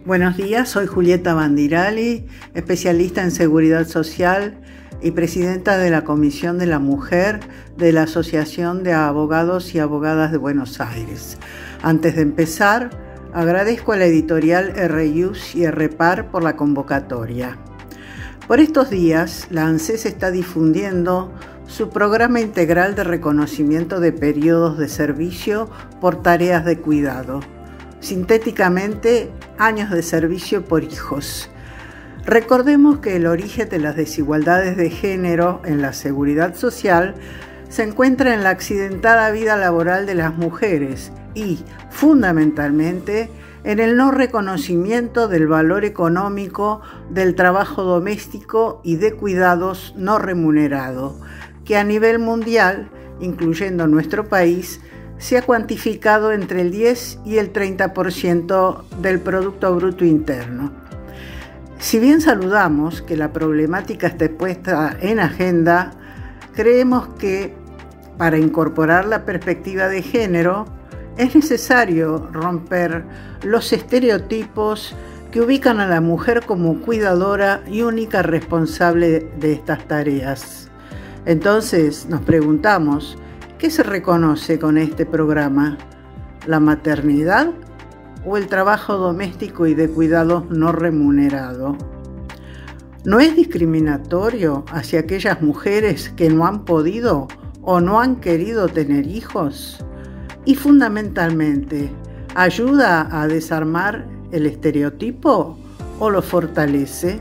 Buenos días, soy Julieta Bandirali, especialista en seguridad social y presidenta de la Comisión de la Mujer de la Asociación de Abogados y Abogadas de Buenos Aires. Antes de empezar, agradezco a la editorial RIUS y RPAR por la convocatoria. Por estos días, la ANSES está difundiendo su programa integral de reconocimiento de periodos de servicio por tareas de cuidado. Sintéticamente, años de servicio por hijos. Recordemos que el origen de las desigualdades de género en la seguridad social se encuentra en la accidentada vida laboral de las mujeres y, fundamentalmente, en el no reconocimiento del valor económico del trabajo doméstico y de cuidados no remunerado, que a nivel mundial, incluyendo nuestro país, se ha cuantificado entre el 10 y el 30% del Producto Bruto Interno. Si bien saludamos que la problemática esté puesta en agenda, creemos que para incorporar la perspectiva de género es necesario romper los estereotipos que ubican a la mujer como cuidadora y única responsable de estas tareas. Entonces nos preguntamos, ¿qué se reconoce con este programa? ¿La maternidad o el trabajo doméstico y de cuidados no remunerado? ¿No es discriminatorio hacia aquellas mujeres que no han podido o no han querido tener hijos? Y fundamentalmente, ¿ayuda a desarmar el estereotipo o lo fortalece?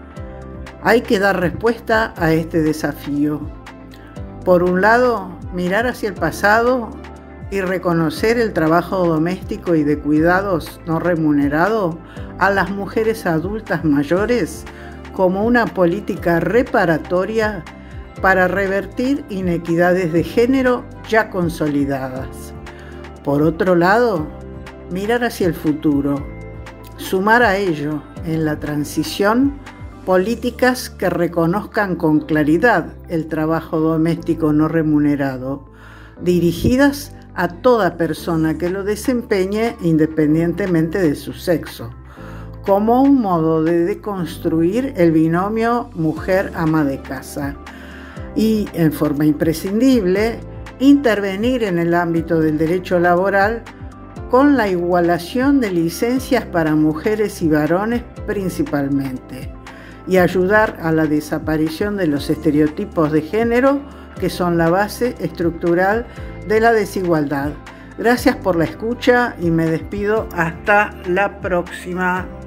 Hay que dar respuesta a este desafío. Por un lado, mirar hacia el pasado y reconocer el trabajo doméstico y de cuidados no remunerado a las mujeres adultas mayores como una política reparatoria para revertir inequidades de género ya consolidadas. Por otro lado, mirar hacia el futuro, sumar a ello en la transición políticas que reconozcan con claridad el trabajo doméstico no remunerado, dirigidas a toda persona que lo desempeñe independientemente de su sexo, como un modo de deconstruir el binomio mujer-ama de casa y, en forma imprescindible, intervenir en el ámbito del derecho laboral con la igualación de licencias para mujeres y varones principalmente, y ayudar a la desaparición de los estereotipos de género que son la base estructural de la desigualdad. Gracias por la escucha y me despido hasta la próxima.